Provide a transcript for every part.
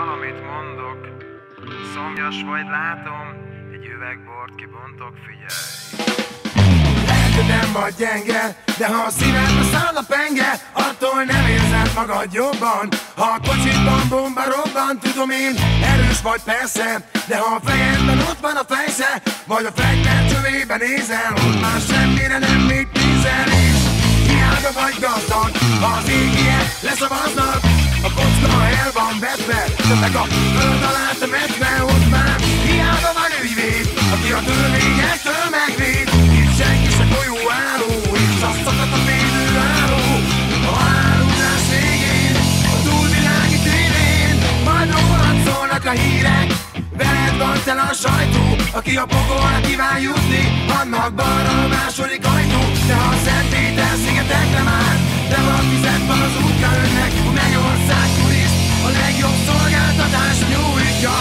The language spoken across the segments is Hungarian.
valamit mondok. Szomjas vagy, látom, egy üveg bort kibontok, figyelj. Lehet, hogy nem vagy gyenge, de ha a szívedbe száll a penge, attól nem érzed magad jobban. Ha a kocsidban bomba robban, tudom én, erős vagy persze, de ha a fejedben ott van a fejsze, vagy a fegyver csövében nézel, ott már semmire nem mit nézel, és hiába vagy gazdag, ha az égiek leszavaznak, a kocka el van vetve, de meg a föld alá temetve, ott már hiába van ügyvéd, aki a törvényektől megvéd. Itt senki se folyóálló, és azt szakadt a védőálló. A haláludás végén, a túlvilági tévén, majd rólad szólnak a hírek. Veled van tele a sajtó, aki a pokolra kíván jutni, annak balra a második ajtó. De ha a Szent Péter-szigetekre már, de van fizetve az útja önnek, a Mennyország turiszt a legjobb szolgáltatást nyújtja.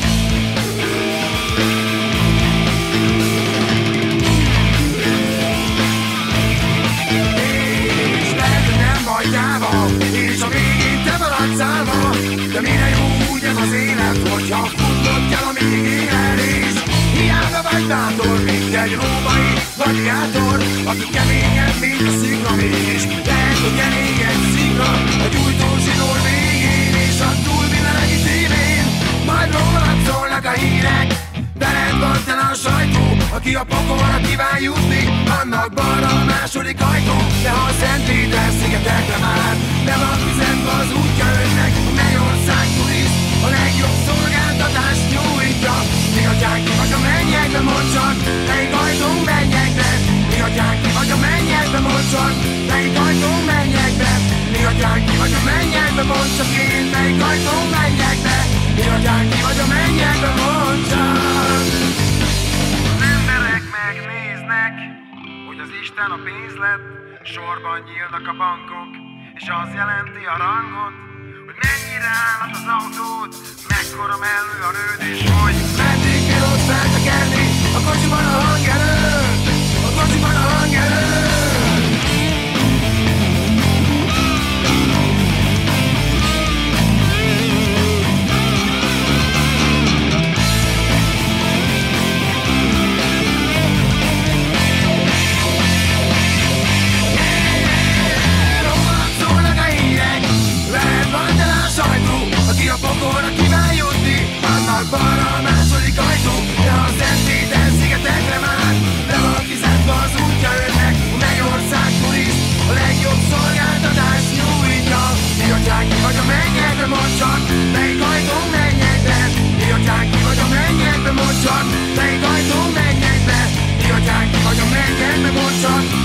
És lehet, hogy nem vagy gyáva, és a végén te maradsz állva, de mire jó úgy ez az élet, hogyha futnod kell, amíg élel, és hiába vagy bátor, mint egy római gladiátor, aki keményebb, mint a szikla, mégis lehet, hogy elég egy szikla a gyújtó zsinór végén, és a túlvilági tévén majd rólad szólnak a hírek. Veled van tele a sajtó, aki a pokolra kíván jutni, annak balra a második ajtó. De ha a Szent Péter-szigetekre már, de van fizetve az útja önnek, a Mennyország turiszt a legjobb szolgáltatást nyújtja. Mi atyánk ki vagy a mennyekbe, mondd csak, melyik ajtón mennyekbe. Mi atyánk ki vagy a mennyekbe, mondd csak, melyik ajtón mennyekbe. Mi atyánk ki vagy a mennyekbe, mondd csak én, melyik ajtón mennyekbe. Mi atyánk ki vagy a mennyekbe, mondd csak. Az emberek megnéznek, hogy az Isten a pénz lett, sorban nyílnak a bankok, és az jelenti a rangot, hogy mennyire állat az autód, mekkora mellő a rőd, és hogy meddig kell ott feltekerni a kocsiban a hangerő, a kocsiban a hangerő. Aki a pokolra kíván jutni, annak balra a második ajtó. De a Szent Péter-szigetekre már, de van fizetve az útja önnek, a Mennyország turiszt a legjobb szolgáltatást nyújtja. Mi atyánk ki vagy a mennyekbe, mondd csak, melyik ajtón mennyekbe. Mi atyánk ki vagy a mennyekbe, mondd csak, melyik ajtón mennyekbe. Mi atyánk ki vagy a mennyekbe, mondd csak,